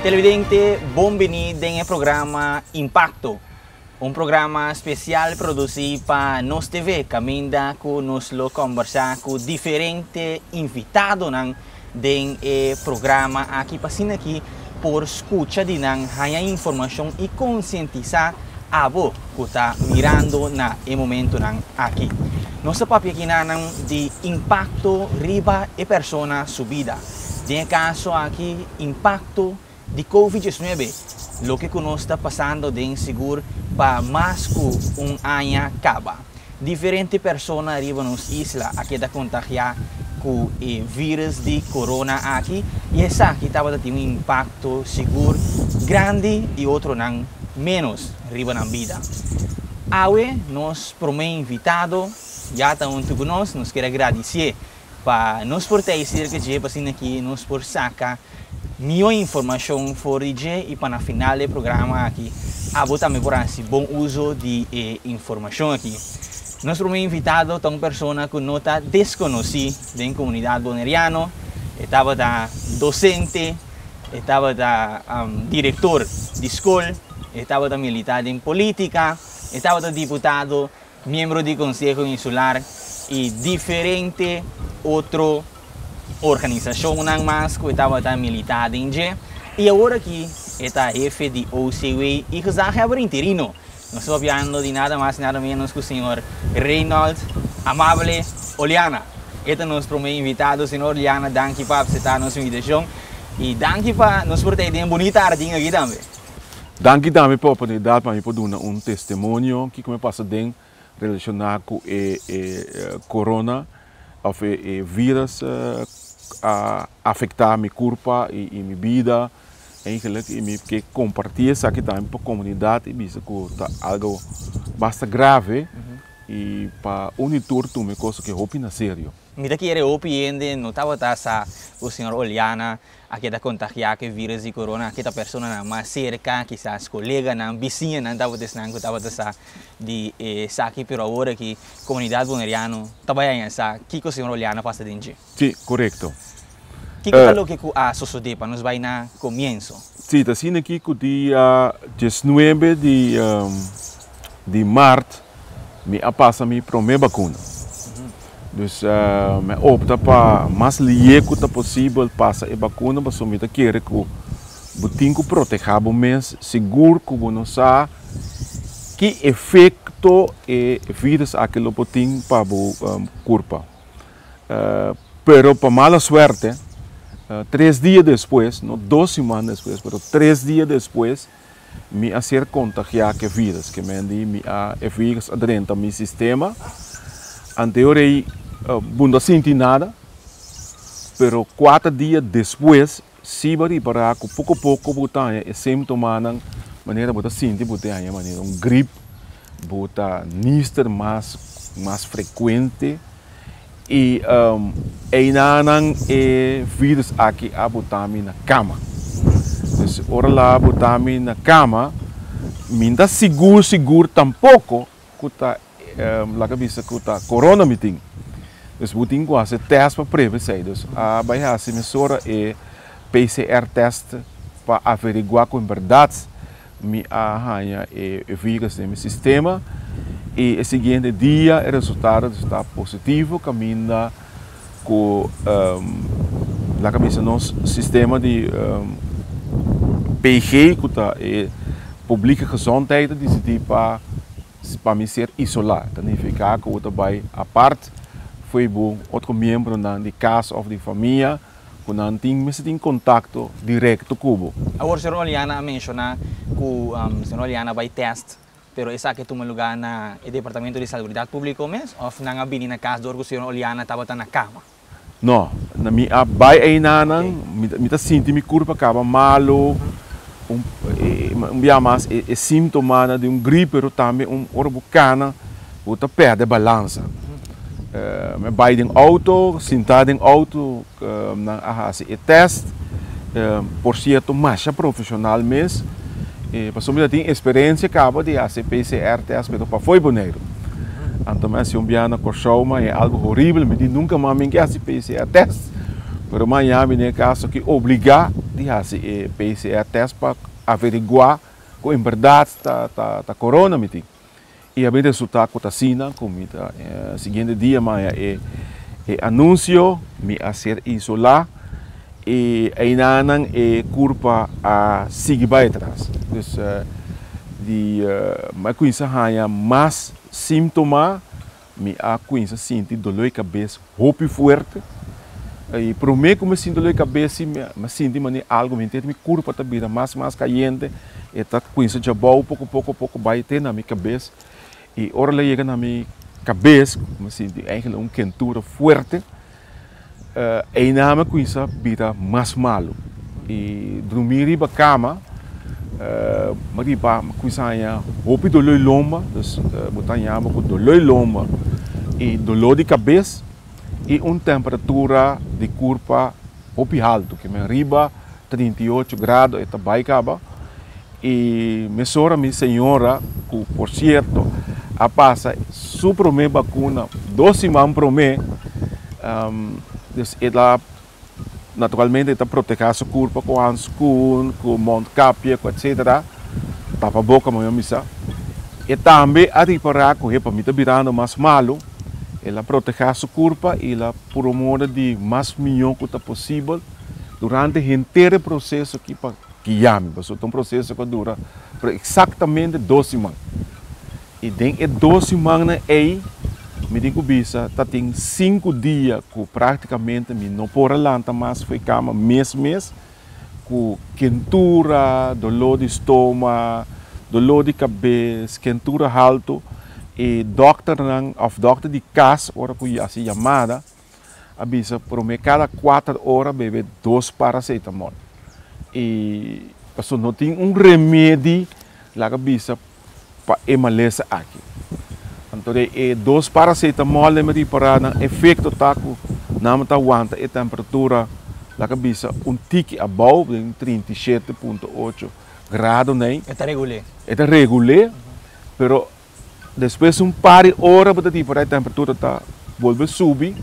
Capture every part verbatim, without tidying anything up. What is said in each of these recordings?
Televidente, bem-vindo ao programa Impacto, um programa especial produzido para nós T V, caminda com nos lo conversar com diferentes invitados do programa aqui passando aqui por escuta de nang hanya informação e conscientizar a vo que está mirando na e momento nang aqui. Nossa papel aqui nang de impacto riba e persona subida. De caso aqui impacto de covid diecinueve, lo que nós está passando de seguro para mais que um ano acaba. Diferentes pessoas arribam nos isla aqui da contagiar com o vírus de corona aqui e essa aqui estava tendo um impacto seguro grande e outro não menos arriba na vida. Awe nós promete invitado já está junto com nós, nos quer agradecer para nos proteger que já passando aqui nos por sacar melhor informação fora de e para na final do programa aqui a botar me por assim bom uso de eh, informação aqui. Nosso primeiro invitado é uma pessoa que não está desconhecida da comunidade boneriana, estava da docente, estava da um, diretor de escola, estava da militar em política, estava da deputado, membro do Conselho Insular e diferente outro organização não mais que estava da militar em G. E agora aqui está chefe de O C W e que já é interino. Não estou falando de nada mais nada menos que o senhor Reinald Amable Oliana. Este é o nosso primeiro invitado, senhor Oliana. Danke por aceitar a nossa invitação e danke por nos proteger bonita ardinha aqui também. Danke também pela oportunidade para mim poder dar um testemunho que como passa dentro relacionado com o corona, ou o vírus a afetar minha corpo e minha vida. Eigenlijk me que compartilhar isso aqui também para a comunidade e isso que está algo bastante grave uhum. E para unir tudo uma coisa que eu na sério. Me daqui era opiende não estava tá o senhor Oliana aqui da contagiar que vírus de corona aqui da pessoa na mais cerca que as colegas na vizinha não estava desnang que estava tá de aqui pero agora que comunidade boneriano trabalha essa que o senhor Oliana passa dentro. Sim, correto. O que é o que a sociedade para nos vai na começo? Sim, está sendo aqui que o dia dezenove de, um, de março me passa a minha primeira vacuna. Então, uh, me opta para mais lieco que possível passa a vacuna, mas eu me quero que o tenho proteger o mês seguro que o não sabe que efeito é vírus aquele botinho para o um, corpo. Uh, pero para mala suerte Uh, três dias depois, não duas semanas depois, mas três dias depois, me a ser contagiado com vírus, que me andi me a vírus aderente ao meu sistema. Anteriormente, uh, não senti nada, mas quatro dias depois, se vai reparar que pouco a pouco botar é sintoma na maneira botar sentir botar a maneira um gripe, botar níster mais mais frequente. E um, ainda não é vírus aqui a botar na cama. Então, ora lá botar na cama, minta seguro, seguro tampouco que está lá que vista que está corona meeting. Então, botin quase teste para prevenção. Então, a baixar se mesura é P C R test para averiguar com verdade me arranha é vírus no sistema. E o seguinte dia o resultado está positivo, caminha com um, lá cabeça nosso sistema de um, P G que está é publica gezondheid decidir para para me ser isolado, significa que outra vai a parte foi bom outro membro na de casa ou de família que não tem mas tem contato direto com o. Agora, senhor Oliana mencionar que o um, senhor Oliana vai teste. Pero essa aqui toma lugar na Departamento de Saúde Pública mesmo ou não há na casa do senhor Oliana estava na cama? Não, na minha vai aí na não, me tá sentindo minha corpo acaba malo, um um mais é sintoma de um gripe, pero também um orbucana, outra perde a balança. Me vai em auto, sentado em auto, na a fazer teste, por certo, mais profissional mesmo. E passou muito tempo experiência acaba de fazer P C R teste para foi boneiro. Então, se um dia na Corsoma é algo horrível, me diz nunca mais me quer fazer P C R teste. Pero amanhã, no caso, que obrigar de fazer eh, P C R test para averiguar que em verdade está tá, tá corona, mitim. E a ver resultado com a vacina, como eh, seguinte dia, amanhã é, é anúncio, me a ser isolar e ainda não é culpa a seguir para trás. Então, de mas com isso há mais sintomas, me a com isso sinto dor de cabeça, roupa forte. E para mim, como sinto dor de cabeça, me sinto me algo, me entende, me culpa também, mais mais caliente, e tá com isso já bom, pouco pouco pouco vai ter na minha cabeça. E ora lá chega na minha cabeça, me sinto eigenlijk uma quentura forte. Uh, e na minha coisa vira mais malo. E dormir em cama, uh, mas riba coisa é roupa dolor de lomba, então botar nhama com dolor de lomba e dolor de cabeça e uma temperatura de corpo roupa alto, que me riba trinta e oito graus e também caba. E me sora minha senhora, que por certo a passa sua primeira vacuna, doze semanas para mim. Um, Dus ela naturalmente está proteger seu corpo com handschoen, com mondkapje, etcétera. Tapa a boca, mas missa. E também a reparar que para mim está virando mais malo. Ela proteger seu corpo e ela promove de mais milhão que possível durante o inteiro processo que para que chame. É um processo que dura exatamente doze semanas. E dentro de doze semanas aí me digo bisa, tá tem cinco dias que praticamente me não pode lançar mais foi cama mês mês, com quentura, dolor de estômago, dolor de cabeça, quentura alto e doctor não, of doctor de casa, ora que já se chamada, avisa por mim cada quatro horas bebe dois paracetamol e passou não tem um remédio lá que avisa para emalesa aqui. Então, é dois paracetamol me para o efeito taco não está aguenta a temperatura lá que bisa um tique abaixo de trinta e sete vírgula oito graus nem. É regular. É regular, pero depois um par de horas para a temperatura tá volve subir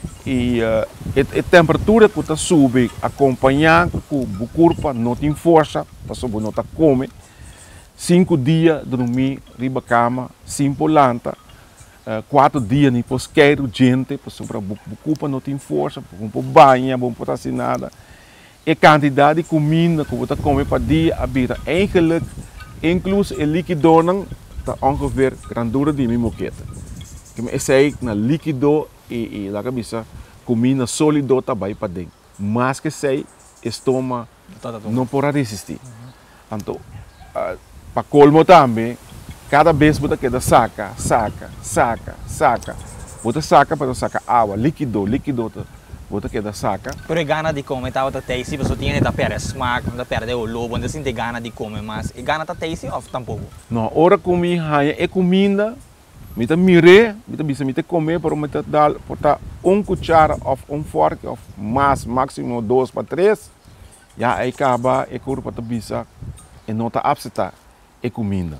e uh, a, a temperatura que está subir acompanhada com o corpo não tem força, passou não está come. Cinco dias dormir riba cama, sem polanta, uh, quatro dias nem pos quero gente, para o culpa não tem força, para banho, para não fazer nada. E a quantidade de comida que você come para dia, a vida eigenlijk, incluso o líquido não está ongeveer grandura de minha moqueta. Que me sei na líquido e e lá que bisa comida sólido também para dentro. Mas que sei, estômago não pode resistir. Então uh, para colmo também, cada vez você queda saca, saca, saca, saca. Você saca para sacar água, líquido, líquido, você queda saca. Pero gana de comer, tá outra tasty, você tem da pera smack, da pera de o lobo, ainda assim tem gana de comer, mas e gana tá tasty ou tampouco? Não, ora comi raia é comida, me tá mire, me tá bisa me tá comer, para me tá dar, botar um cuchara ou um fork ou mais, máximo dois para três, já aí acaba e corpo tá bisa e não tá absetar. E comida.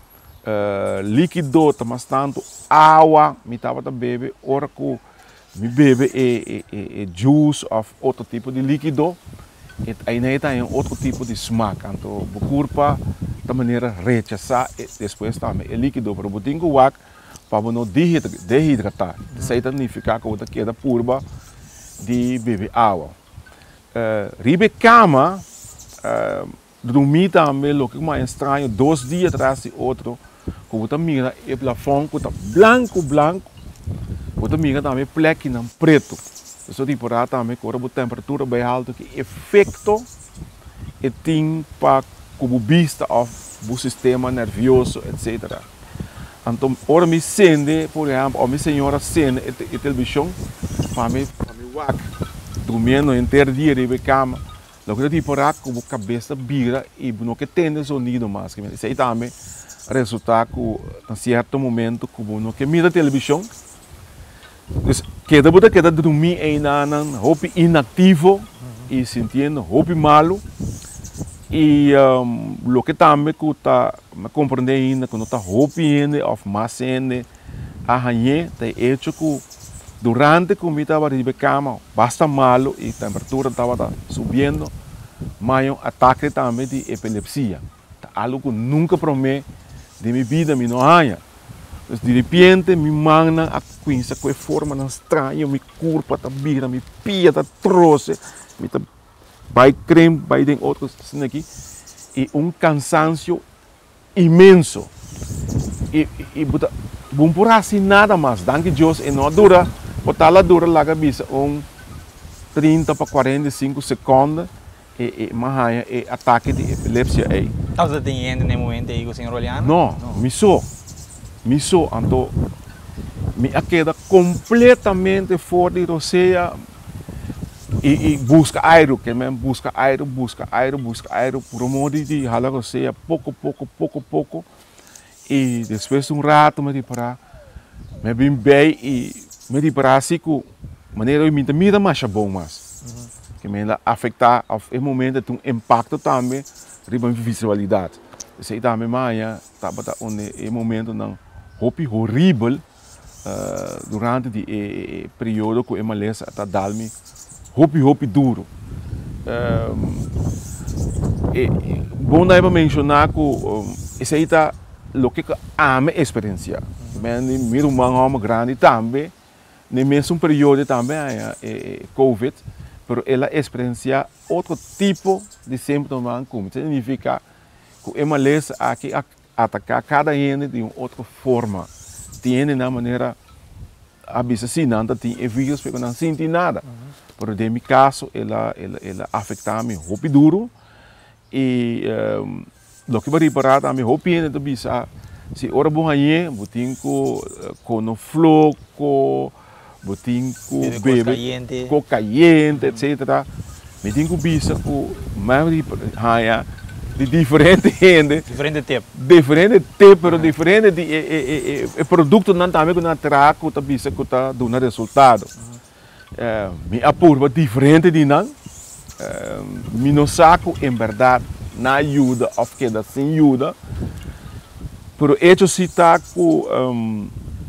Uh, líquido, mas tanto água, me estava a beber, ora que me bebe e, e, e, e juice ou outro tipo de líquido, e aí tem outro tipo de smack. Então, o corpo, de maneira rechaçar, e depois também é líquido, para o botinho wak, para não desidratar. Isso significa que você queda purba de beber água. Uh, ribe cama, uh, dormir também, o que é mais estranho, dois dias atrás de outro, quando você mira o plafond, que está branco, branco, você mira também pleque não preto. Isso tipo de também, quando a temperatura bem alta, que efeito e tem para como vista do sistema nervioso, etcétera. Então, ora me sente, por exemplo, a minha senhora sente a televisão, para mim, para mim, wak, dormindo inteiro dia de cama. Lo que tipo de como cabeça vira e não que tem sonido mais. Isso aí também resulta que, em certo momento, como não que mira a televisão, queda queda dormir ainda roupa inativo e sentindo roupa malo. E um, lo que também que está me compreender ainda quando está roupa ainda ou massa ainda a ranhar, tem hecho que durante que me estava de cama, basta malo e a temperatura estava subindo, mas um ataque também de epilepsia. Algo que nunca prometi de minha vida, me não há. Então, de repente, me manda a coisa com forma estranha, me curva, tá vira, me pia, tá trouxe, me tá vai creme, vai tem outros assim aqui, e um cansaço imenso. E, e, e vamos por assim nada mais, danke Deus, e não dura, botar lá dura lá cabeça, um trinta para quarenta e cinco segundos, e, e mais e ataque de epilepsia aí. Então você tem ainda no momento aí com o senhor Oliano? Não, não. me sou, me sou, então, me queda completamente fora de roceia e, e busca aero, que mesmo busca aero, busca aero, busca aero, por um modo de ralar roceia, pouco, pouco, pouco, pouco, e depois de um rato me parar, me vim bem e me parar assim que maneira eu me mira mais bom mais, uhum. que me afetar ao momento de um impacto também riba visualidade. Isso aí também mais estava um momento não hopi horrível uh, durante o eh, período que eu malesa até dar-me hopi hopi duro. Um, e, bom daí para mencionar que um, isso aí está o que a minha experiência. Mas meu irmão é uma grande também, no mesmo período também é, é Covid, mas ela experiencia outro tipo de sintomas como significa que é malesa aqui atacar cada ente de uma outra forma, tem na maneira abissinante, tem vírus porque não sente nada. Mas no meu caso ela ela ela afeta-me muito duro e um, lo que vai reparar também muito bem do bisa se ora bom aí botin com com flor com botin com bebê com caliente etc me tem que bisa com mais de de diferente gente diferente tipo diferente tipo pero diferente de e, e, e, produto não também que não terá que tá bisa que tá dando resultado me apurva diferente de não me não saco em verdade na ajuda ou que dá sem ajuda pero hecho se tá com um,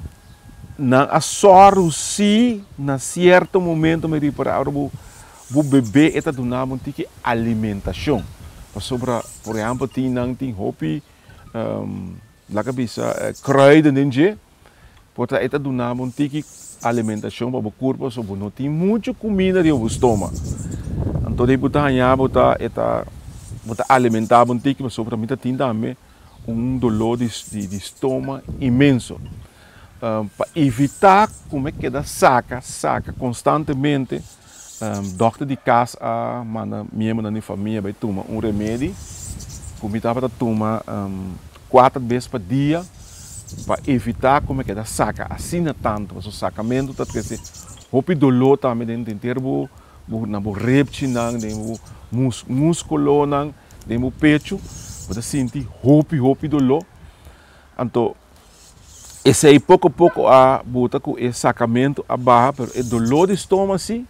na assoru si na certo momento me reparar o o bebê está dando um tique alimentação sobre por exemplo tem não tem hopi um, lá que bisa kruiden in je porta está dando um tique alimentação para o corpo sobre não tem muita comida de o estômago então de botar aí botar eta botar alimentar um tique sobre mim tem também um dolor de, de, de estômago imenso um, para evitar como é que da saca saca constantemente um, doctor de casa a manda membro da minha família vai tomar um remédio como estava a tomar um, quatro vezes por dia para evitar como é que da saca assim não tanto o sacamento tá que se hopi dolor também dentro inteiro na bo repte não dentro mus músculo não dentro pecho você sente hopi hopi dolor então esse aí pouco a pouco a bota com esse sacamento a barra pero o dolor de estômago assim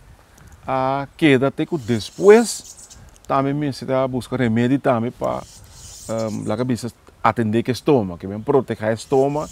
a queda até que depois também me será buscar remédio também para um, lá cabeça atender que estômago que vem proteger o estômago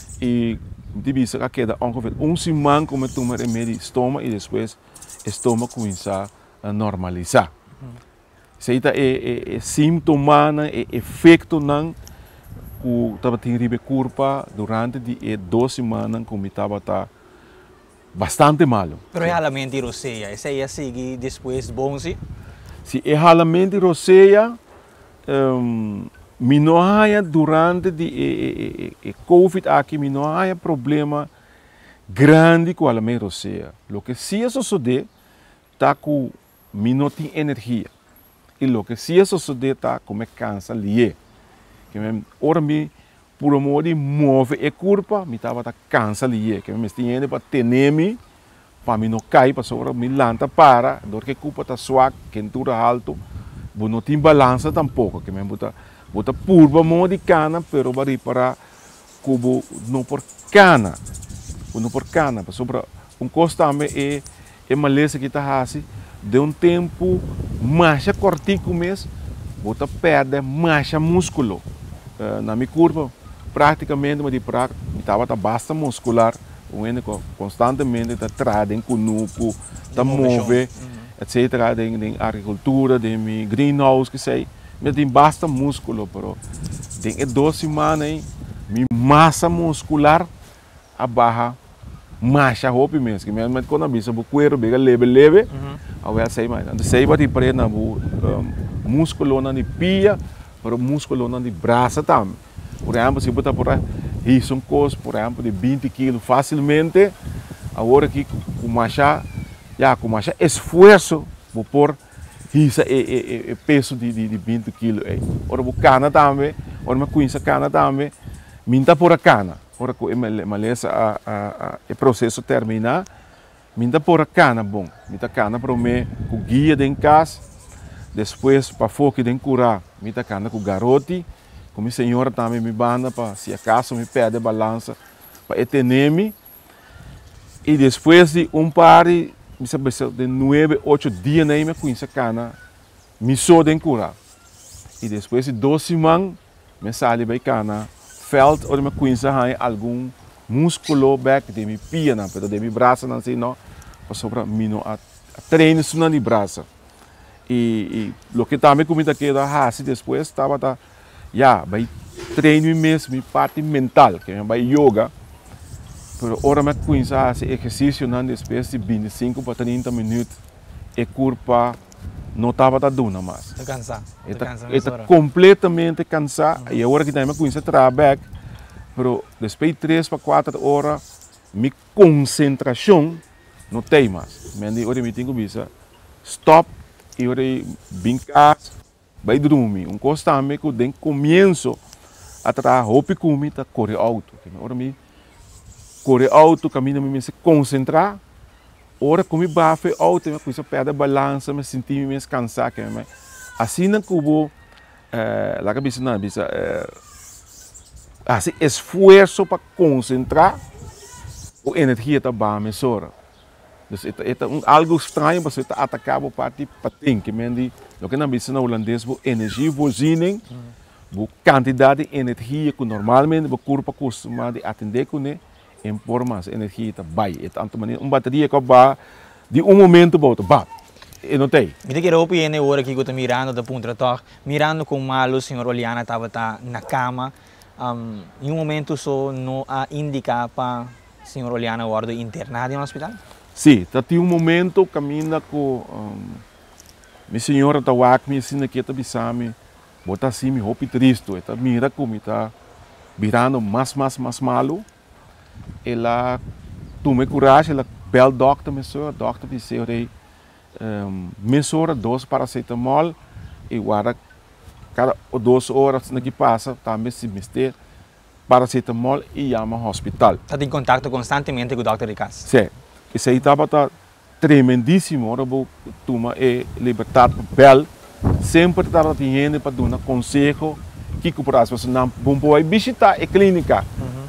e de vista a queda ongeveer um semana como tomar remédio estômago e depois o estômago começa a normalizar. Isso aí é, é, é sintoma, é efeito não que estava tendo curva durante de duas semanas como estava tá bastante malo. Pero realmente roceia, isso aí segue depois bom sim? Se é realmente roceia, um, me não há durante de e, e, e, Covid aqui me não há problema grande com a minha roceia. O que se sucede tá com me não tem energia. E o que se sucede tá como é cansa ali. Que me ora me por um modo de mover a curva, me tava tá cansa ali. Que me estou para ter-me para me não cair para sobre me lanta para, dor que culpa tá suave, quentura alto, não tem balança tampouco, que me bota bota purba modo de cana, pero vai para cubo não por cana, não por cana, para sobre um costa também é é maleza que tá assim de um tempo mais cortico mesmo, bota perde mais músculo uh, na minha curva praticamente me para me tava tá basta muscular o único constantemente está trazendo conosco, está move, etcétera, de agricultura, de mi greenhouse que sei, mas tem basta músculo, pero tem duas semanas, mi massa muscular a barra marcha roupa mesmo, que mesmo quando a bisa o cuero bega leve leve, a ver sei mais, então sei bati para na o músculo na de pia, pero músculo na de braço também. Por exemplo, se botar por aí um cos, por exemplo, de vinte quilos facilmente, agora que com marcha, já com marcha esforço vou pôr isso é, é, é peso de, de, de vinte quilos. Ora o cana também, ora uma coisa cana também, minta por a cana. Ora que maleza a, a, a processo terminar, minta por a cana bom, minta cana para mim com guia de casa, depois para foco de curar, minta cana com garoto, com minha senhora também me banda para se acaso me perde balança para eteneme, e depois de um par de nove, oito dias nem me conheço cana, me sou de curar, e depois de doze semanas me sai bem cana. Felt ou me conheça algum músculo back de minha pierna, pero de meu braço não sei não, passou para mim a, a treino na de braço. E o que também comigo aqui da raça depois estava tá, já vai treino mesmo minha parte mental, que é vai yoga. Pero ora me conheça esse exercício na depois de vinte e cinco para trinta minutos e curva não estava tá dando mais. Estou cansado. Está completamente cansado. E agora que também conheço trabalho, mas depois de três para quatro horas, minha concentração não tem mais. Mas agora eu tenho que stop e agora brincar, vai dormir. Um coisa também que eu começo a trabalhar, roupa comigo, tá correr alto. Agora eu correr alto, caminho, me se concentrar. Ora como eu bafo alto, eu começo a perder a balança, me senti me cansado, assim não cubo, lá que bisa não bisa, assim esforço para concentrar, a energia está bem mesora. Então é algo estranho, mas está atacado para ti patin, que mendi, o que não bisa na holandês, o energia voorziening, o quantidade de energia que normalmente o corpo costuma de atender com né. Em forma de energia está bem, é tanto maneira uma bateria que vai de um momento para outro, bah, eu não tenho. Me diga roupa e hora que eu estou mirando da ponta toque, mirando com malo, senhor Oliana estava tá na cama, um, em um momento só não a indicar para senhor Oliana agora internado no hospital? Sim, tá tinha um momento caminha com um, minha senhora tá lá, minha senhora que está bisame, bota assim me roupa triste, está mira como está virando mais mais mais malo. Ela tomou coragem, ela bel doctor, mesura, doctor disse, eu um, mesura dois paracetamol e agora cada duas horas que passa, também se mister paracetamol e chama hospital. Está em contato constantemente com o doutor de casa? Sim, isso aí estava tá tremendíssimo, ora vou tomar e libertar bel, sempre estava tendo para dar um conselho que para as pessoas não vão visitar a clínica.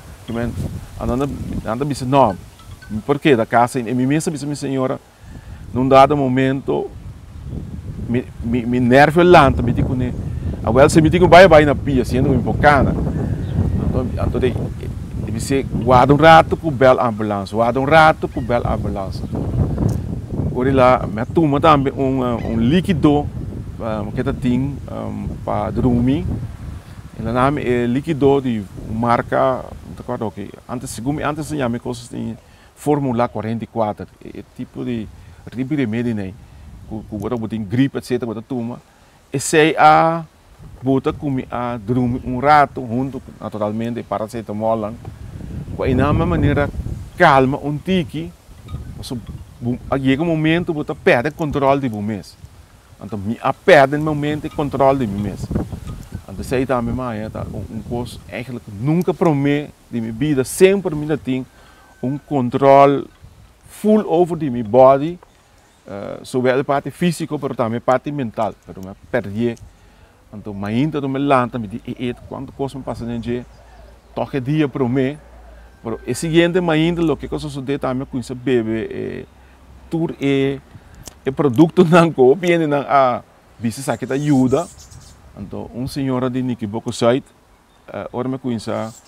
Anda, anda bisa não, porque da casa em minha mesa minha senhora, num dado momento, me me me nervo lento, me digo né, agora se me digo vai vai na pia, sendo um bocana, então então de de se guarda um rato com bel ambulância, guarda um rato com bel ambulância, agora lá me toma também um um líquido que tá tem para dormir, ele nome é líquido de marca ok, antes segundo antes se chama coisas de Fórmula quarenta e quatro, é tipo de tipo de remédio né, que agora botem gripe etc, botar toma, e sei a bota como a dormir um rato junto naturalmente paracetamol lá, com a mesma maneira calma um tique, so chega um momento bota perde controle de mês, então me a perde um momento controle de mês. Então, sei também, mas é um coisa eigenlijk nunca promete de minha vida, sempre me tem um controle full over de minha body, uh, zowel a parte física, mas também a parte mental, pero me perdi. Então, mas ainda não me lanta, me diz, e quanto coisa me passa em dia, toque dia promete, pero o seguinte, mas ainda o que coisa sucede também com esse bebê, tur e e produto não copiam não a visa que ajuda. Então, um senhor de Nikiboku site, ora me conhece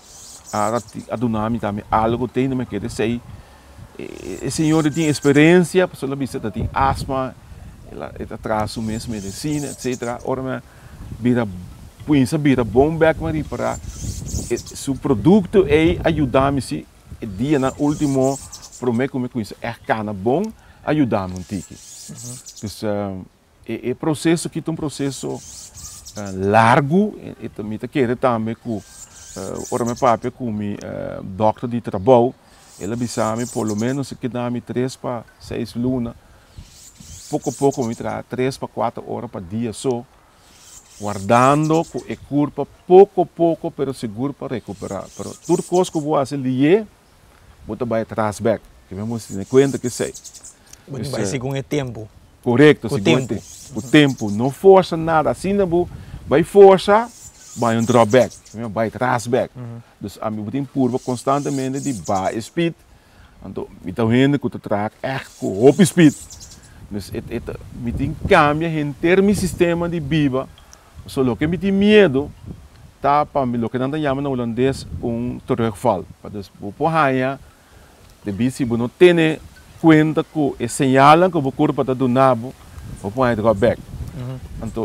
a a donami também algo tem me quer dizer e senhor tem experiência pessoa bisa tem asma ela está traz o mesmo medicina etc ora me vira pensa vira bom back mas para seu produto é ajudar-me se dia na último prometo me com isso é cana bom ajudar-me um tique então é processo que é um processo largo e também quer também com ora meu papi com mi doctor de trabalho ele bisa-me pelo menos que dá-me três para seis luna pouco a pouco me traz três para quatro horas para dia só guardando com a curva pouco a pouco pero seguro para recuperar pero tudo coisa que vou fazer ali bota vai atrás back que vamos ter conta que sei vai segundo o tempo correto o tempo o tempo não força nada assim não vai força vai um drawback vai atrás back dus a mim tem curva constantemente de baixo speed então me tá vendo que o track é com up speed dus het het me tem cambia em termos sistema de biba só lo que me tem medo tá para me lo que nós chamamos no holandês um terugval dus o porraia de bici não tem conta que é sinal que o curva tá do nabo o porraia drawback então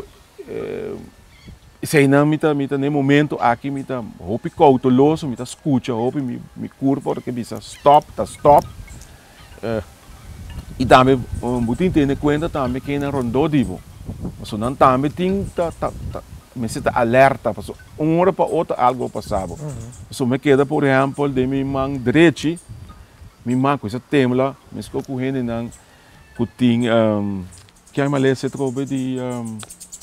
sei não me tá me tá no momento aqui me tá hopi cauteloso me tá escuta hopi me me curva porque bisa stop tá stop uh, e também um butim tem conta também que na rondo divo mas não também tem tá tá tá me senta alerta para uma hora para outra algo passava so me queda por exemplo de mi mão direita mi mão com essa temla me estou correndo não que tem um, que é mais se trobe de um,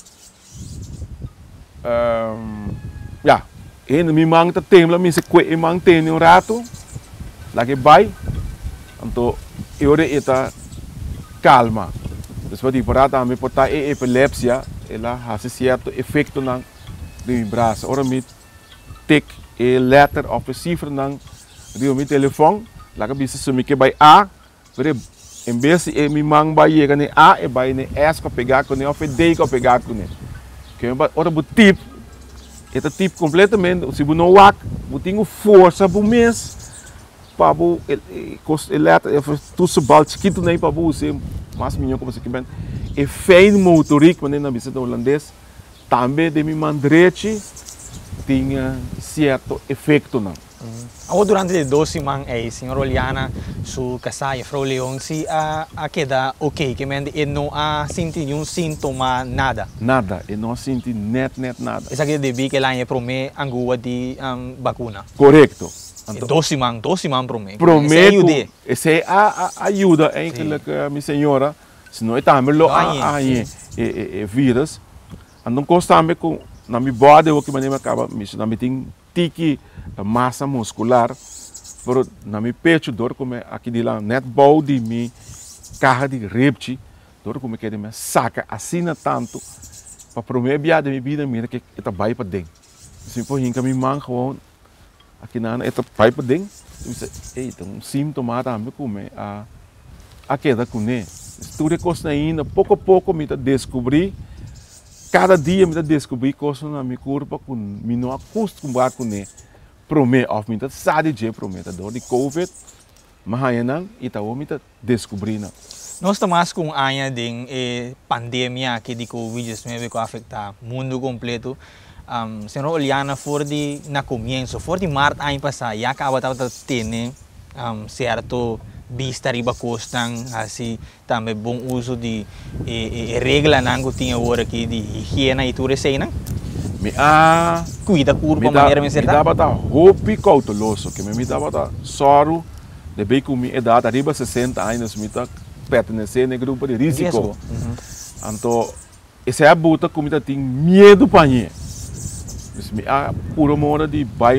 Um, ja, en mi mang ta temla mi se kwe e mang tem um rato, lá que vai, então eu eta calma. Depois de parar também pode estar epilepsia, ela faz certo efeito na de braço. Ora mi tek e letter of receiver nang rio mi telefone, lá que bisa sumi que vai a, pero em vez de mi mang vai chegar ne a e vai ne s para pegar com ne ou d para pegar com ne. Ora o tip, esse tip completamente, se você não wak, você tem força para o mês, para o elétrico, tudo se balde, que tu nem para você, mas melhor como você quer, é feio motorico, mas na visita holandês, também de minha mandrete, tinha certo efeito não. Ako durante de doze mang ay senhor Oliana su kasaya Frau Leon si a a queda ok que men e não a senti nenhum sintoma nada nada e não senti net net nada essa que devi que lá é prome angua de um, vacuna correto então doze mang doze mang prome prometo esse a a ajuda em que a minha senhora se não está melhor a a e vírus andam constante com na minha body o que maneira acaba me na me tem tiki massa muscular, pero na mi pecho dor como aqui de lá net bau de mi carga de repte, dor como que de me saca assina tanto para prometer biada mi vida mira que eta vai para dentro. Se for hinca mi man gewoon aqui na eta vai para dentro, você ei então um sintoma também como a a queda com né. Tudo coisa ainda pouco a pouco me tá descobrir cada dia me tá descobrir coisa na minha corpo com me não acostumar com né. Prome of me dat sabe de prome da dor de covid mas aí não e tá o me tá descobrindo nós estamos com a anha de eh, pandemia que de covid dezenove que afeta o mundo completo um, senhor Oliana for de na comienzo for de março ano passado já acaba de ter um, certo vista riba costan assim também bom uso de eh, eh, regra não que tinha agora aqui de higiene e tudo isso aí não me a cuida curva maneira me certa. Me dava da roupa cauteloso que me me dava da soro de bem com minha idade arriba sessenta anos me tá pertencendo ao grupo de risco. Então essa é a buta que me tá tem medo para mim. Me a pura moda de vai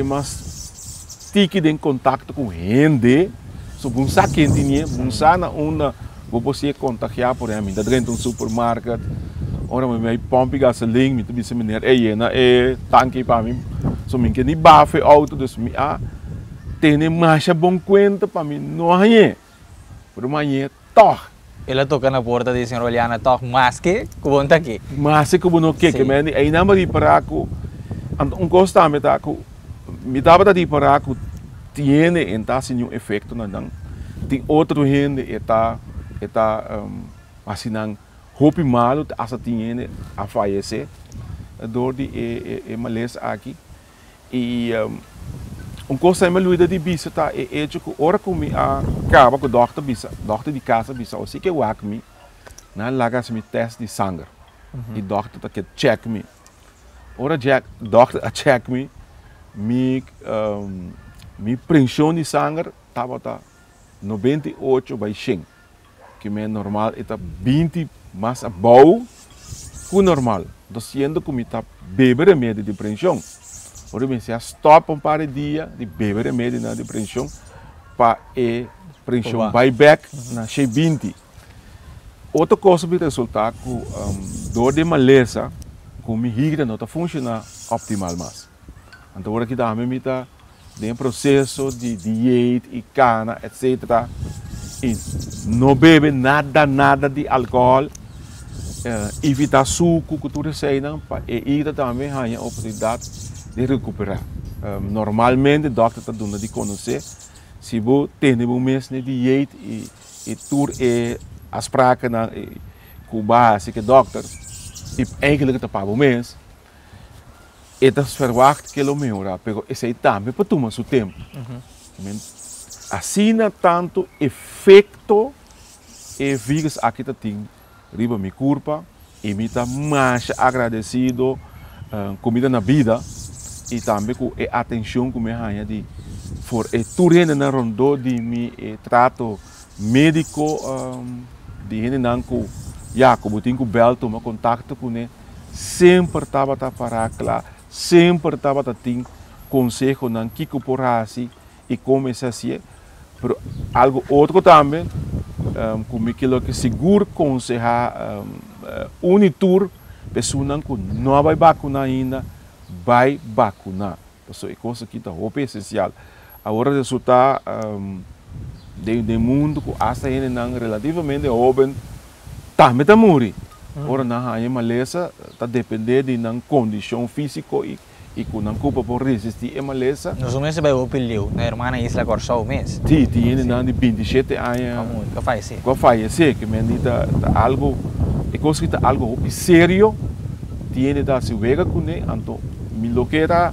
mas tique de contato com gente, so bom saque tinha, bom sana onda vou você contagiar por mim, da dentro um supermercado. Ora me mai pompi gasolina, me tu bisa meneer eh na eh tanque para mim. So me que ni bafe auto dus me a tem mais bom conta para mim não é. Por manhã toh. Ela toca na porta de senhor Oliana toh mas que conta aqui. Mas que não que que me aí na mari para ko um gosta me tá ko me dava da tipo para que tiene então sem um efeito não não tem outro gente está está um, assim não roupa mal essa tiene a falecer door die e, e, e malesa aqui e um, um coisa me luida de bisa tá é é que ora comi a acaba com doctor bisa doctor de casa bisa ou se que wak me na lagas me test de sangue e doctor tá que check me ora check doctor a check me me um, me pressão de sangue tava tá noventa e oito by cem que me normal é vinte mais abaixo que normal do sendo que me tá beber remédio de pressão ora me se stop um par de dia de beber remédio na de pressão para e pressão buyback na che vinte outra coisa que resultar com um, dor de maleza com me higra não tá funcionar optimal mais então ora que dá me tá de um processo de dieta e cana etc e não bebe nada nada de álcool uh, evitar suco que tudo isso aí não e ir também há a oportunidade de recuperar um, normalmente o doctor está dando de conhecer se você tem um mês de dieta e e tudo é as práticas na com base que doctor e eigenlijk está para o mês e das verwacht que ele melhora, mas esse aí também para tomar seu tempo. Uhum. Assim não tanto efeito e vírus aqui tá tem riba minha culpa e me tá mais agradecido uh, comida na vida e também com a atenção que me ganha de for e tudo na rondo de me e trato médico um, de gente não com já como tenho com bel tomar contato com ele sempre estava tá para lá sempre estava tendo conselho não que por assim e como é assim, mas algo outro também, um, como aquilo que seguro aconselhar um, uh, unitur pessoas que não vai vacinar ainda vai vacinar, então é coisa que está muito essencial. Agora resulta um, de, de mundo que essa gente não relativamente jovem também está morrendo. Ora na há uma maleza está depender de uma condição física e e com não culpa por resistir a maleza. Nós vamos ver o pilhão na irmã Isla Corsó o mês. Sim, tinha na de vinte e sete anos. Como que faz isso? Que faz isso que me dita algo é coisa que tá algo sério tinha da se vega com ele então me lo que era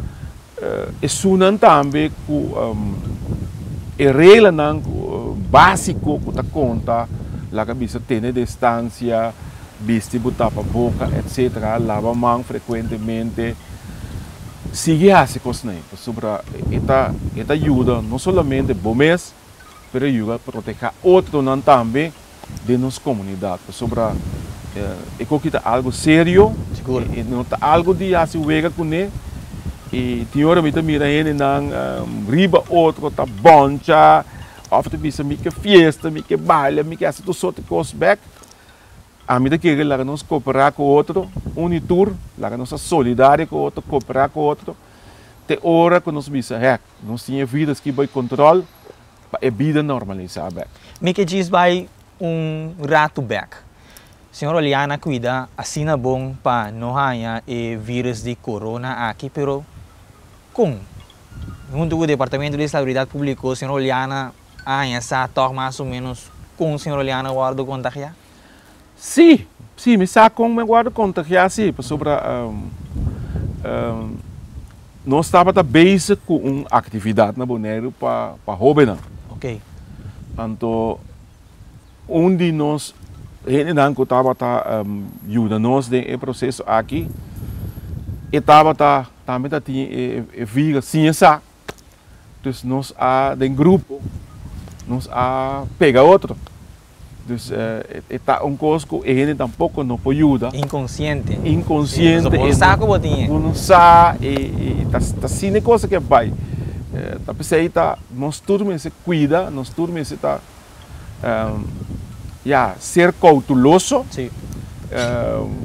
é sunan também com é regra não básico que tá conta lá que bisa ter distância viste botar para boca etc lava mão frequentemente sigue essa coisa aí sobre esta esta ajuda não somente bom mês mas ajuda para proteger outro não também de nossa comunidade sobre é que é algo sério e não tá algo de assim vega com ele e tem hora me mira ele não riba outro tá boncha ofta bisa me que festa me que baile me que essa tudo sorte coisa back a medida que ele lá nos cooperar com o outro, unitur, lá nós solidário com o outro, cooperar com o outro, te hora que nós bisa, é, nós tínhamos vidas que vai controle, para a vida normalizar. Me que diz vai um rato back. Senhora Oliana cuida, assim é bom para não ganhar o vírus de corona aqui, pero com junto com o Departamento de Saúde Pública, senhora Oliana, ganha essa toque mais ou menos com a senhora Oliana guarda contagiar? Sim, sim, me sabe como me guardo contagiar, sim, sobre um, um, nós estávamos base com uma atividade na Bonaire para para jovens. Ok. Então, onde nós gente não que estava tá ajudando nós nesse processo aqui, estava tá também tá tinha viga ciência, então nós a de grupo, nós a pega outro. Então, está um coisa que a gente tampouco não pode ajudar. Inconsciente. Inconsciente. Não sabe o que não sabe e está assim coisa que vai. Tá pensei tá nós todos se cuida, nós todos se tá um, yeah, ser cauteloso. Sim. Um,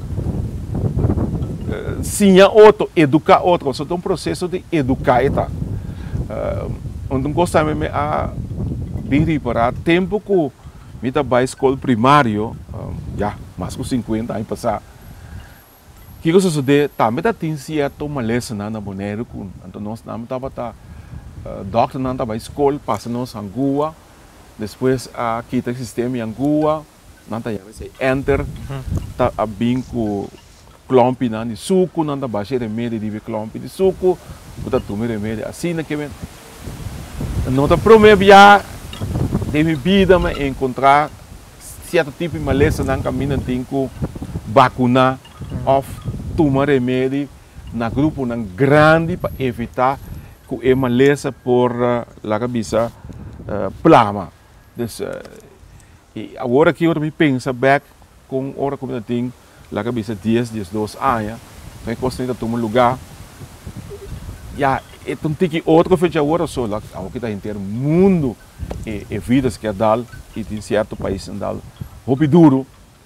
sim, outro educar outro, só um processo de educar tá. Um, então gosta mesmo a vir para tempo que me tá vai escola primário, um, já mais com cinquenta anos passar. Que que que sucede? Também tá tem certo maleza na na boneiro com, então nós não tava tá doctor não tava escola, passa nós angua, depois a kita sistema angua, não tá se enter, tá a binco klompi na de suco, não tá baixa remédio de klompi de suco, puta tu remédio assim na que vem. Não tá promevia de minha vida mas encontrar certo tipo de maleza na caminho tem com vacuna of tomar remédio na grupo na grande para evitar que é maleza por uh, la cabeça uh, plama. Dus, uh, e agora que eu me penso back com hora como eu tenho la cabeça dez, dez, doze anos, então eu consigo tomar lugar. Ja, é um tique outro fecha agora só lá, ao que está inteiro mundo e, e vidas que é dal e tem certo país dal, hobby duro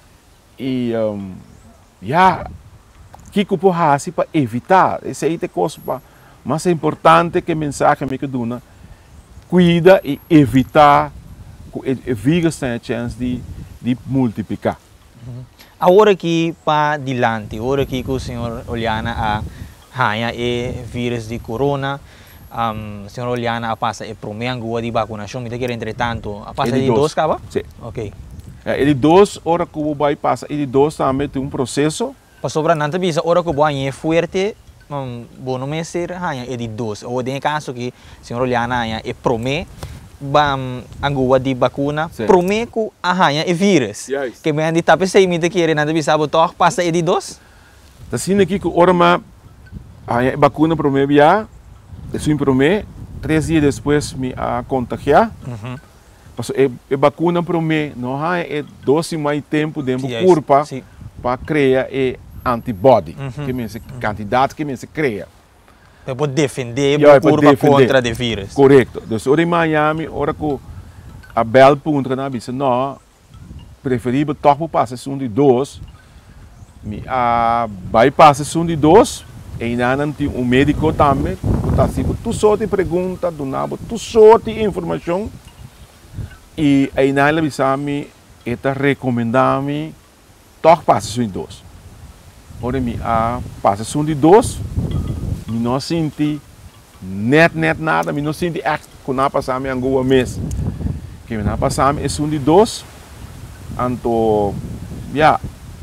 e um, ja, que que pode fazer para evitar esse aí é coisa para mais importante que a mensagem que eu dou, cuida e evitar que o vírus tenha a chance de, de multiplicar. Agora que para dilante, agora que o senhor Oliana a hanya e vírus de corona, um, senhor Oliana a passa e primeira angua de vacunação, me quer entretanto, a passa de dois cava? Sim. Ok. É, ele dois, hora que o vai passa, ele dois também tem um processo. Para sobrar nanta bisa, hora que o vai é forte, um, bom não me ser hanya é de dois. Ou tem caso que senhor Oliana hanya e promete bam angua de vacuna, promete que a hanya é vírus. Yes. Que me andi tapi sei me te quer nanta bisa botar passa é de dois. Assim aqui que hora ma a vacuna promete já, isso promete, três dias depois me a contagiar. Uhum. Passo e, e vacuna promete, não há é doze mais tempo dentro do Yes. corpo Sim. para criar e antibody, Uhum. que me se candidato que me se cria. Para poder defender Yeah, o corpo defender. contra o vírus. Correto. Então, ora em Miami, ora que a bel ponto na bisa, não, preferível toch passar um de dois, me a vai passar um de dois, e ainda tem um médico também, que tá assim, tu só te pergunta, do nabo, tu só te informação, e ainda ele bisa me, eta recomendar-me, toch passar um de dois. Ora me a passar um de dois, me não senti net net nada, me não senti echt que não passar em algum mês. Que me não passar é um de dois, então, já,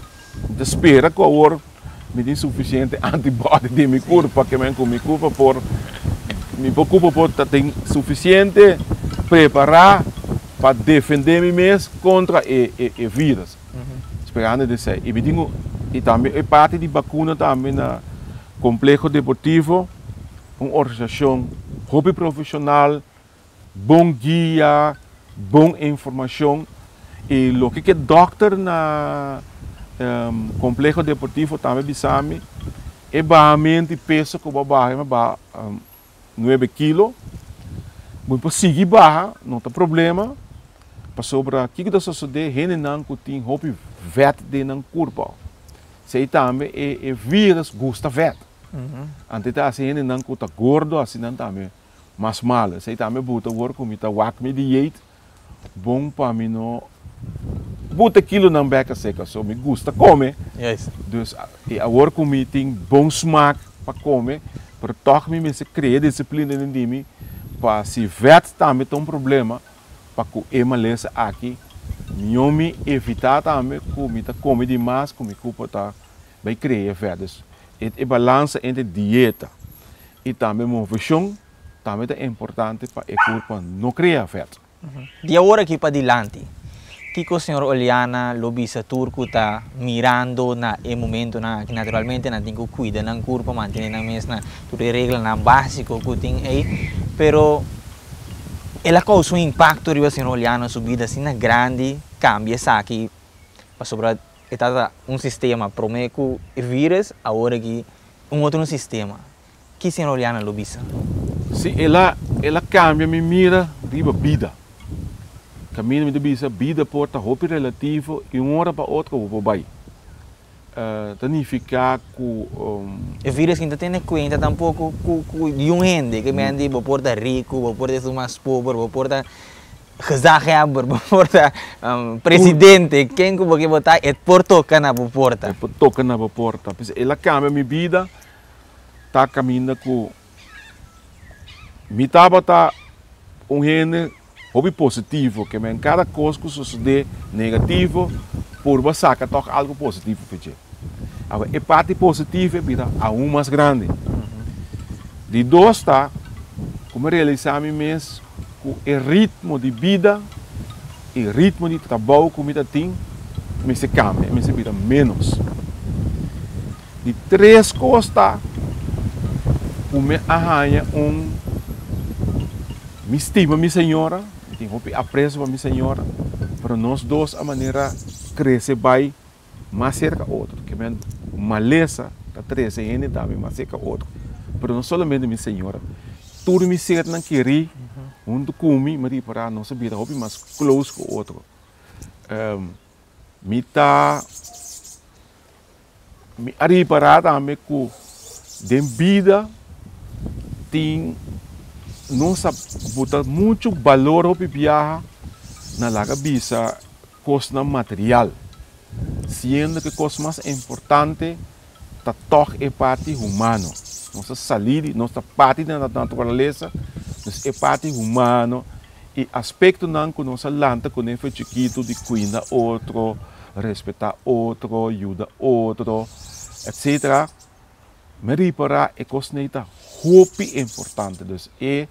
espera que agora me tem suficiente antibody de meu corpo para que me com meu corpo por me preocupa por ter suficiente preparar para defender me mesmo contra o vírus. Uhum. Esperando de ser. E me digo, e também é parte de vacuna também na Complexo Deportivo, uma organização hobby profissional, bom guia, boa informação. E o que é doctor na um, Complexo Deportivo também bisame é basicamente peso que eu barra ba um, nove quilos. Muito seguir barra, não tem problema. Para sobre o que está sucedendo, gente não tem hobby vet de não corpo. Sei também é vírus gosta vet. Uhum. Antes assim ele não está gordo, assim não também, mas mal. Sei também bota work com mita wak me diet, bom para mim não, bota aquilo não beca seca, só me gusta comer. Yes. Dus e a work com me tem bom smaak para comer, para toch me me se criar disciplina dentro de mim, para se vet também tem um problema, para que é maleza aqui, não me evitar também que me tá come demais, que me culpa tá vai criar verdes. É balança entre dieta e também movimentação, também é importante para o corpo não criar feto. Uhum. De agora aqui para dilante, que o senhor Oliana lobista turco está mirando na e momento na que naturalmente não tem que cuidar do corpo, manter na mesma tudo regra na básico que tem aí, pero ela causa um impacto riba senhor Oliana sua vida assim na grande cambia aqui para sobre está um sistema promeco e vírus agora que um outro sistema que senhor Oliana lobista. Se ela ela cambia me mira riba vida. Caminho me bisa vida porta hopi relativo e uma hora para outra vou vai. Uh, significa que um, o vírus ainda tem conta tampouco com com um gente que me andi vou porta rico, vou porta mais pobre, vou porta gezag hebben, porta um, presidente, quem que você botar é porto cana porta. É toca na porta. Ela cambia minha vida, tá caminhando com me tava tá um rende hobby positivo, que em cada coisa que sucede negativo, por você saca toca algo positivo para você. Agora, a parte positiva é vida aún mais grande. De dois tá, como realizar mim mesmo com o ritmo de vida, o ritmo de trabalho que eu tenho, me se cambia, me se vida menos. De três coisas tá, o me arranha um me estima minha senhora, tenho apreço para minha senhora, para nós dois a maneira crescer vai mais cerca outro, que é maleza da três anos também mais cerca outro, para não somente minha senhora, tudo me cerca não querer, onde come, mas para não saber hobby mais close com outro, me tá me arribar também com de vida tem nossa botar muito valor ao viajar na laga bisa costa material, sendo que a coisa mais importante tá toch é parte humana, nossa saúde, nossa parte da natureza, é parte humana e aspecto não que nossa lanta quando é chiquito de cuidar outro, respeitar outro, ajudar outro, etcétera. Me reparar é coisa neta muito importante, dus é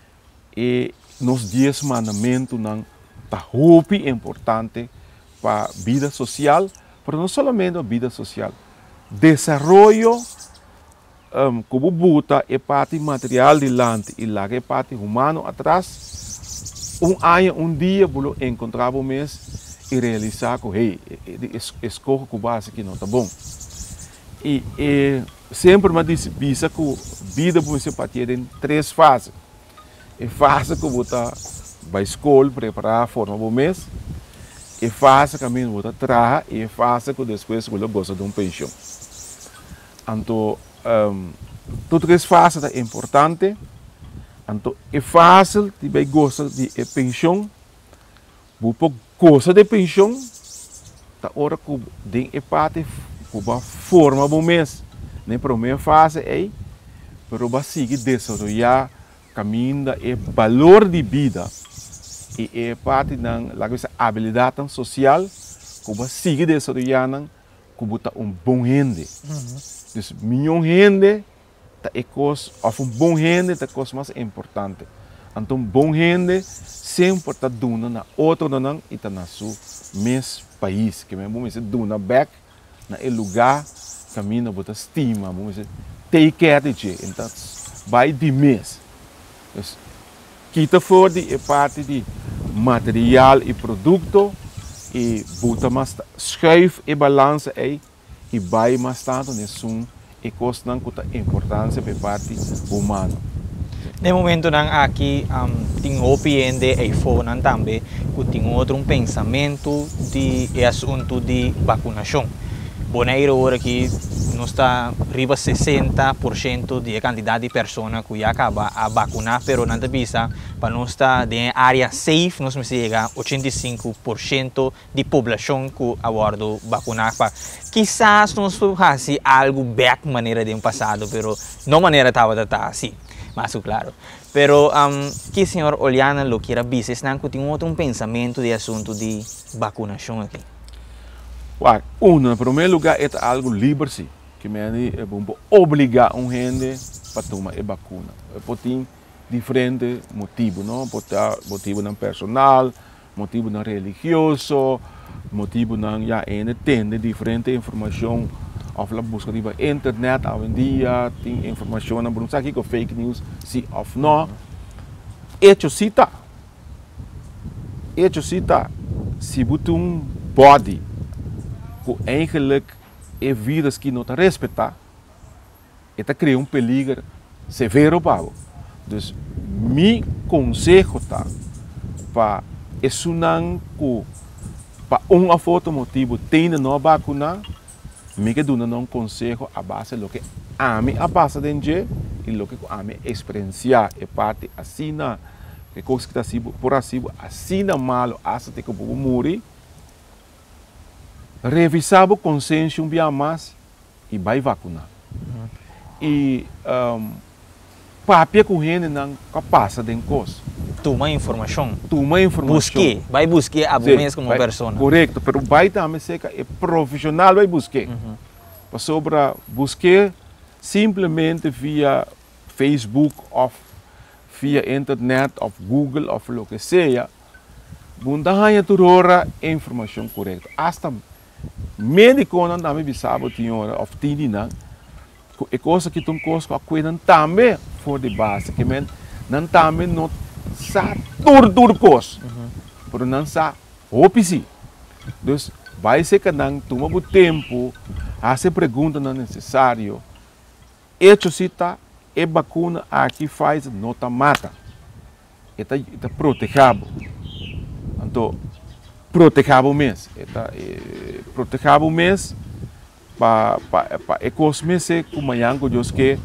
e nos dez mandamentos não tá muito importante para a vida social, mas não somente a vida social. Desenvolvimento, um, como buta, é parte material de lante e lá é parte humano atrás. Um ano, um dia, vou encontrar o mês e realizar que, hey, escolha que base que não tá bom. E, e sempre me diz que a vida você pode ter em três fases. É fase que você vai à escola, preparar a forma do mês. É fase que você trabalha e é fase que depois você gosta de uma pensão. Então, um, todas as fases são importantes. Então, é fácil de você gostar de pensão. Você gosta de pensão. Da hora que você é parte da forma do mês. Na primeira fase é, mas você seguir desenvolver caminho é valor de vida e é parte da habilidade social que você sigue desenvolvendo que você um bom rende. Então, minha rende é coisa, ou um bom rende é a coisa mais importante. Então, bom rende sempre está dando na outro não e está na seu mesmo país, que mesmo você dona back na lugar caminho você estima, você take care de você, então vai de mês. Dus, kita voor die parte de materiaal e produto e bota mais schuif e balans aí e vai mais tanto nesse e costa com a importância para parte humana. No momento nang aqui um, tem opinião de iPhone também, que tem outro um pensamento de assunto de vacunação. Boneiro agora que não está riba sessenta por cento de quantidade de pessoas que já acaba a vacunar, pero não bisa para nós estar de área safe, nós me chega oitenta e cinco por cento de população que aguardo vacunar para quizás nós faça algo back maneira de um passado, pero não maneira estava tá assim, mas claro. Pero um, que senhor olhando lo que era business, não tem outro um pensamento de assunto de vacunação aqui. Um, em primeiro lugar, é algo livre, que me é obrigar um gente para tomar a vacuna. Pode ter diferentes motivos, não? Pode ter motivo não personal, motivo não religioso, motivo não já entende diferente informação, ou a busca de internet hoje em dia, tem informação não por aqui com fake news, se ou não. Hecho cita, hecho cita, se você um body que eigenlijk é vidas que não te respeitar, это cria um peligro severo para você. Dus, meu conselho tá para isso não que para um ou outro motivo tem não vacunar, me que dou um conselho a base do que a mim a base de gente e do que a mim experienciar é parte assim na que coisa que está assim, por assim, assim na malo, acha que eu vou morrer. Revisar o consciência um dia mais e vai vacinar. Uhum. E um, papia com gente não passa de coisa. Toma informação. Toma informação. Busque, vai buscar a mesma como pessoa. Correto, mas vai também ser que é profissional vai buscar. Uhum. Para sobre buscar simplesmente via Facebook ou via internet ou Google ou o que seja, bunda hanya turora informação correta. Hasta médico não também bisabo tinhora ou tinina, é coisa que tu coisa que cuidam também for de base, que men não também não sa tur tur coisa, por não sa opisi. Então vai ser que não toma o tempo, a se pergunta não necessário. Hecho cita é vacuna aqui faz nota mata. Eta eta protegado. Então protegado mês, eta é, protegado mês para para para ecos meses como yango Deus que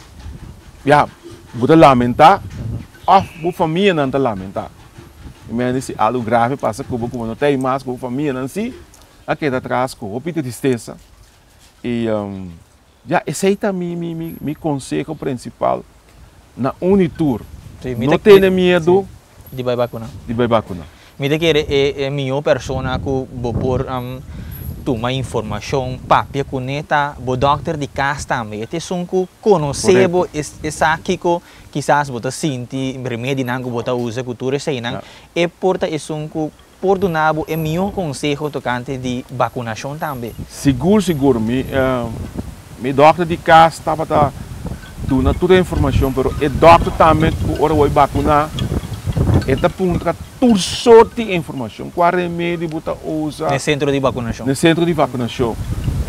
já buta lamentar, ah, bu família não tá lamentar. Mas se algo grave passa com como não tem mais com família não se, aqui tá atrás com opita tristeza e um, já esse é mi mi mi mi conselho principal na Unitur. Sim, não tenha medo de vai vacunar. De vai vacunar. Me que é é minha persona que vou por um, tomar informação, papia com neta, o doctor de casa também. Esse som que conhecer, esse aqui que quizás você sente remédio não que você usa, cultura sei não. É porta esse som que por do nabo é meu conselho tocante de vacunação também. Seguro, seguro. Me, uh, me doctor de casa estava tá dando toda a informação, mas o doctor também que ora vai vacunar, ele aponta toda sorte de informação. Qual remédio você usa? No centro de vacunação. No centro de vacunação. O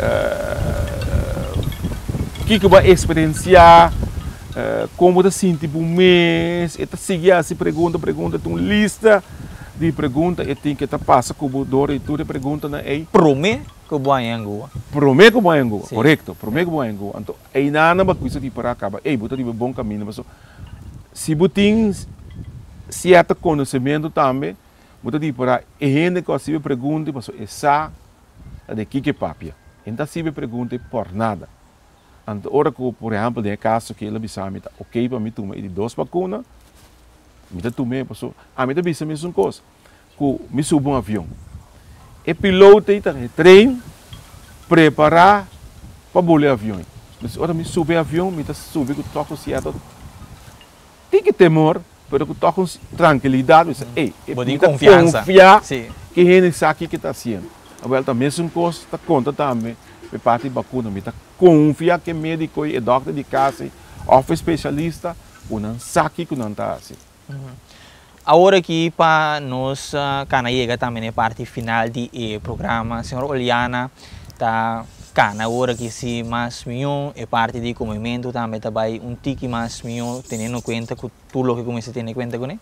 uh, que que vai experienciar? Uh, como você sente por mês? Ele seguir essa pergunta, pergunta, tem uma lista de perguntas, e tem que passar com o doutor e tudo pergunta na aí. Promete que vai em Angola. Promete que vai em Angola, correto? Promete que vai em Angola. Então, aí nada mais coisa que para acabar. Ei, você tem um bom caminho, mas se você tem certo conhecimento também, você tem para a gente que se pergunta, mas essa é de que que papia. Então se pergunta por nada. Então, ora que por exemplo, no caso que ele bisa me ok para mim tomar de duas vacinas. Me tomei, passou. A mim também se mesma coisa. Que me subo um avião. E piloto aí também treino, preparar para voar avião. Mas ora me sube avião, me sube que toco certo. Tem que temor, mas que toco tranquilidade, mas ei, é confiança. Confiar que a gente sabe o que está fazendo. Agora também mesma coisa, está conta também. Para parte de vacuna, me confia que médico e doctor de casa, ou especialista, o não sabe que não está assim. Uhum. Agora aqui para nós uh, cana chega também a parte final do eh, programa, senhora Oliana tá cana agora que se mais milhão é parte do movimento também também um tique mais milhão tendo em conta que tudo que comece a ter em conta com ele.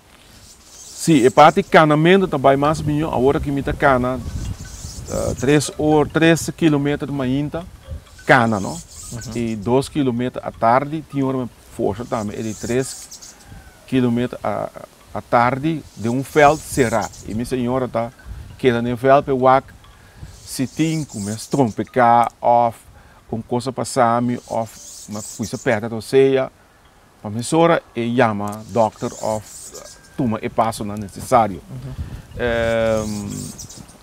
Sim, é parte canamento também mais milhão agora que me tá cana uh, três ou três quilômetros de manhã cana não uhum. E dois quilômetros à tarde tinha uma força também é de três quilômetros à, à tarde de um fel será. E minha senhora está querendo no fel para o se tem como trompecar ou com coisa passar ou uma coisa perto da ceia. A minha senhora e chama doctor ou toma e passo não necessário. Uhum. Um,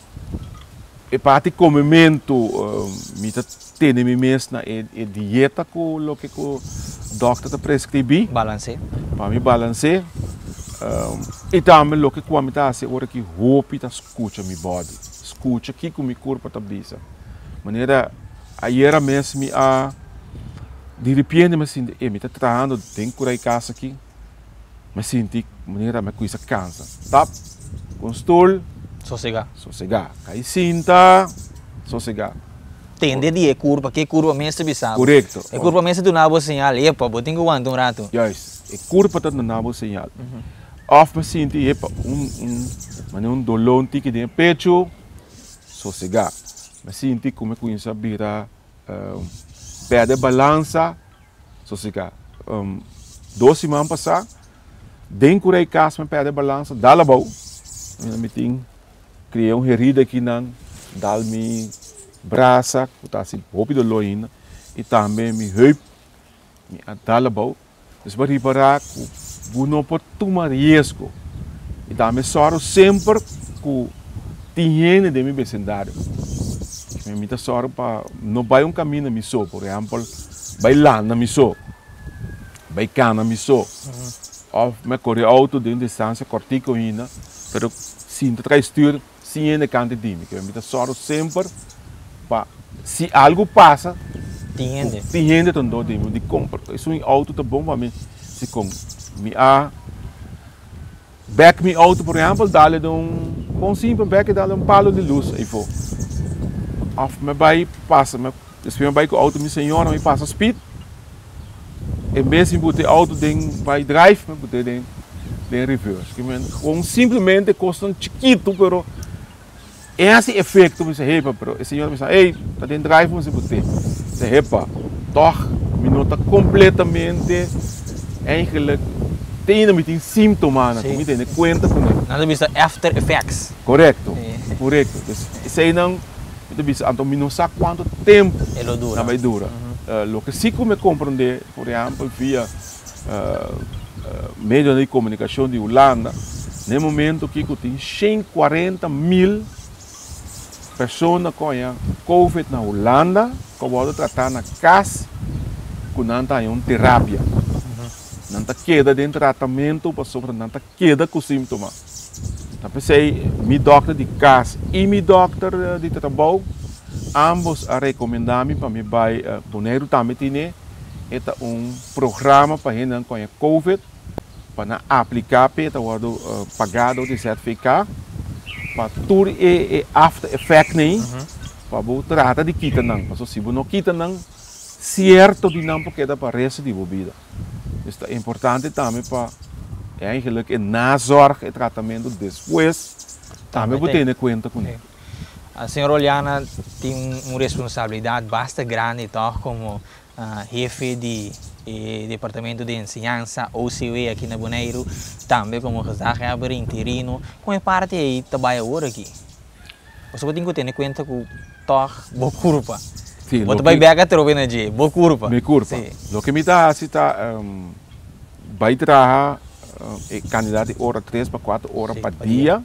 e parte comimento me tá tendo me mesmo é dieta com o que o doctor te prescrevi. Balance. Para me balancear. Um, e também o que eu me dá é hora que roupa tá escuta minha body, escuta que com meu corpo tá brisa. Maneira ayer mesmo a de repente me sinto, e me tá trabalhando tem cura em casa aqui, me sinto maneira me coisa cansa. Tap, constol, sossegar, sossegar, cai cinta, sossegar. Tende de curva, que curva mesmo bisabo. Correto. É curva mesmo do nabo sinal, é para botar que aguenta um rato. Yes, é curva tá no nabo sinal. Of me sinto é um um, mas um dolor tique de pecho, sossegar. Me sinto como coisa vira perde balança, sossegar. Um, dois semanas passar, Den curei cas me perde balança, dá bom. Me tem criei um herida aqui nan, dá me braça, que tá assim rápido loina, e também me heup, me dá bom. Dus para reparar que você não pode tomar risco. E também soro sempre com higiene de meu vecindário. Me mita soro para não vai um caminho me só, por exemplo, vai lá na me só, vai cá na me só. Of me corre auto de distância cortico ainda, pero sinto traz tudo sem ainda cante de mim. Me mita soro sempre para se algo passa, Tiende. tiende tanto de mim, de compra. Isso um auto tá bom para mim. Se com me a back me auto, por exemplo, dá-lhe um bom simples back, dá-lhe um palo de luz aí for. Of me vai passa, me espera vai com o auto me senhora me passa speed. Em vez de botar auto den vai drive, me botar den den reverse. Que men com simplesmente custa um chiquito, pero esse efeito me se repa, pero o senhor me diz, ei, tá den drive me se botar. Se repa, toch, me nota completamente eigenlijk tem me tem sintomas, me tem conta com ele. Nada vista after effects. Correto, correto. Isso aí não, me diz, então me não sabe quanto tempo Ele dura. não vai durar. Uh, o que sim me compreender, por exemplo, via uh, uh, meio de comunicação de Holanda, no momento que tem cento e quarenta mil pessoas com Covid na Holanda, que vão tratar na casa, com não tem uma terapia. Não está queda de tratamento, para sobre não está queda com sintomas. Então pensei, meu doctor de casa e meu doctor de trabalho, ambos a recomendar-me para me vai boneiro também tinha, é um programa para gente com a Covid, para aplicar para o pagado de certificado, para tudo é after effect nem, para o tratar de quitar não, mas se não quitar não, certo de não porque dá para resto de vida. Isso é importante também para eigenlijk é nazorg e tratamento depois também você ter conta com isso. A senhora Oliana tem uma responsabilidade bastante grande, toch, como uh, jefe de eh, departamento de ensinança O C W aqui na Bonaire, também como rezageber interino, com a parte aí trabalha agora aqui. Você tem que ter conta com toch boa culpa. Sim, você vai pegar trobe na G, boa culpa. Me culpa. O que me dá se tá vai trabalhar candidato de hora três para quatro horas por dia.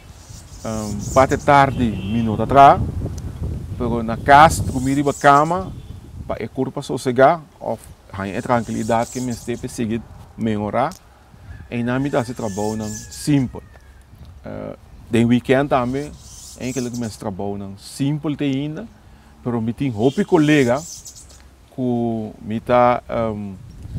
Um, parte tarde, minuto atrás, pero na casa, comida e cama, para a curva sossegar, ou a tranquilidade que me esteja seguir melhorar, e na medida se trabalho não simples. Uh, de weekend também, em que me trabalho não simples ainda, pero me tem outro colega que me está um,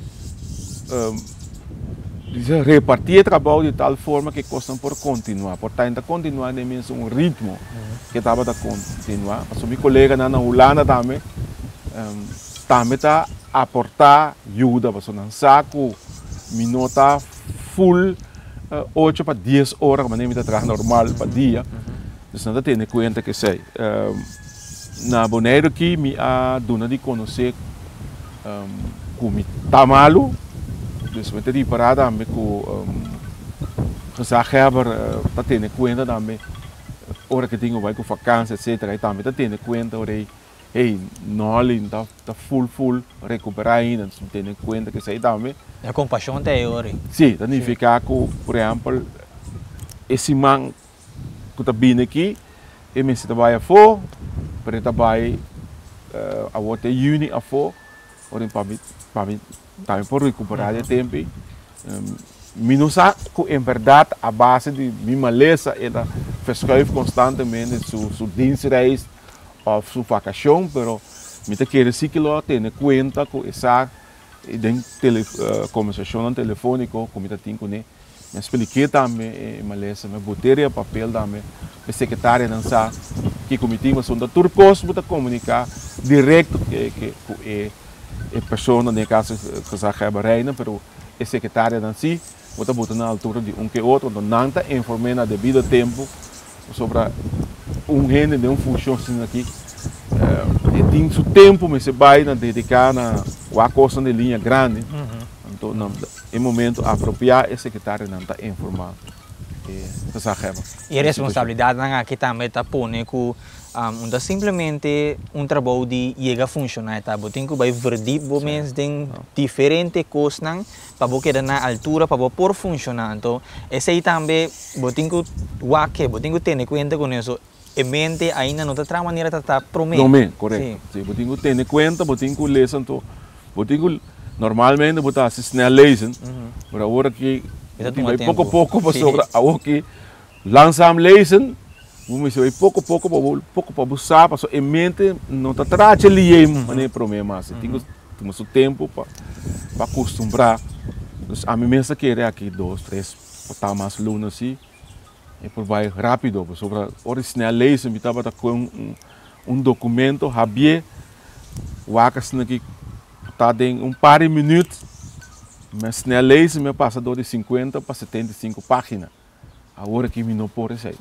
um, repartir o trabalho de tal forma que costam por continuar, portanto continuar de mesmo um ritmo que estava a continuar. Mas o meu colega na Holanda também um, também está a aportar ajuda, mas não saco minuta full uh, oito para dez horas, mas nem me trabalho normal para dia. Então não tem conta que sei. Um, na Bonaire aqui me a dona de conhecer um, como está malo. Dus we hebben die parada met ko gezagheber dat tenen conta também ora que tenho vai com vacances etc e também dat tenen conta ora hey nolin tá tá full full recuperar ainda então tenen conta que sei também a compaixão até agora sim significa que por exemplo esse man que tá vindo aqui e me se trabalha for para trabalhar a outra uni a for ora para mim para mim também por recuperar o tempo. Não sabe que, em verdade, a base de minha maleza ela verschuift constantemente sua su dienstreis ou sua vacação, mas me quer sim que ela tenha conta com essa tele, uh, conversação telefônica, como eu tenho com ele. Me expliquei também a maleza, me botei o papel também, a secretária não sabe que como tinha uma turcos para comunicar direto que que que a pessoa na casa que já hebben rijden, pero a secretária não si, bota bota na altura de um que outro, então não está informando a devido tempo sobre um gene de uma função assim aqui. E tem seu tempo, mas se vai dedicar na uma coisa de linha grande, então não em momento apropriado, o secretário não está informado. E a responsabilidade aqui também está pondo que um, simplesmente um trabalho de chegar a funcionar, tá? Tem que vai verdade, mas tem diferentes coisas para você na altura para você por funcionar. Então, esse aí também, você tem que você tem que ter em conta com isso. E mente ainda não está de maneira de estar prometo. Não, correto. Sim, você tem que ter em conta, você tem que ler, então, você tem que normalmente você está assistindo a lezen, para agora que vai pouco a pouco para sobre a que langzaam lezen, vamos dizer pouco a pouco para pouco para buscar, para em mente não está trazendo ali maneira problema, assim, tem que ter o tempo para para acostumbrar. A mim mesmo querer aqui dois, três, para mais lunas assim. E por vai rápido, sobre a original lei, se me estava com um, um documento, rabia, o acas aqui está em um par de minutos, mas na lei se me passa de cinquenta para setenta e cinco páginas, a hora que me não pode ser.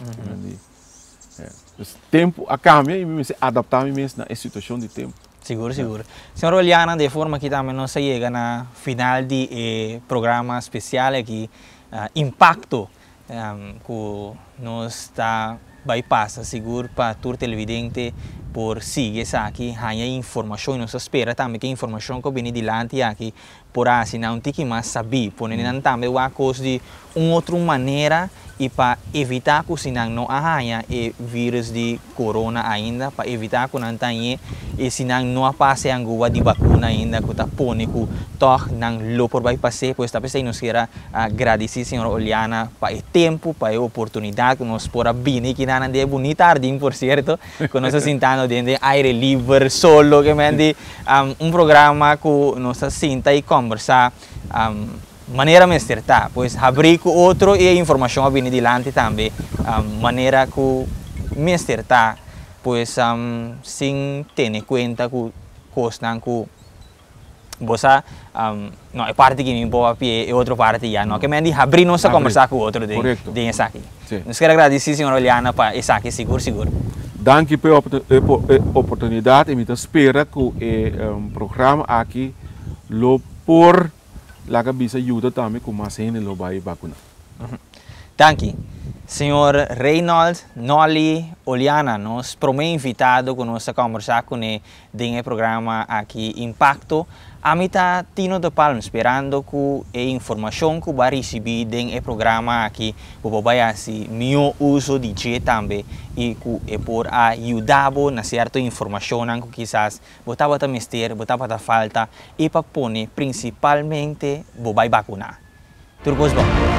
O tempo a cambia e me adaptar me mesmo na situação de tempo. Seguro, seguro. Senhora Oliana, de forma que também nós chega na final de eh, programa especial aqui, uh, Impacto. Um, que nós está bypassa seguro para todo televidente por seguir essa aqui há informação e nós espera também que a informação que vem dilante aqui por assim não tem que mais saber por nem também uma coisa de uma outra maneira e para evitar que se não haja o vírus de corona ainda para evitar que não tenha e se não não passe angua de vacuna ainda que está pondo que toch não lo por vai passar pois está pensando nos queira agradecer senhora Oliana para o tempo para a oportunidade que nós por vir aqui na de bonita jardim por certo que nós sentando dentro de aire livre solo que mende um, um programa que nós senta e conversar um, maneira mais certa, pois abrir com outro e a informação a vir dilante também, um, maneira que mais certa, pois um, sem ter em conta que coisas que você um, não é parte que me boa e outra parte já não que me abrir nossa conversar com outro de de essa aqui. Nós quero agradecer senhora Oliana para essa aqui seguro seguro. Danke pela oportunidade e me espera que o um, programa aqui lo por laga bisa ajuda também com mais gente lo vai vacunar. Danke. Senhor Reinald Noli Oliana, nós promete invitado que nós conversar com ele no programa aqui Impacto. A mim está Tino de Palma esperando que a informação que vai receber no programa aqui vai fazer melhor uso de G também e que por ajudar na certa informação que quizás botava a mister, botava a falta e para pôr principalmente vai vacunar. Tudo bom?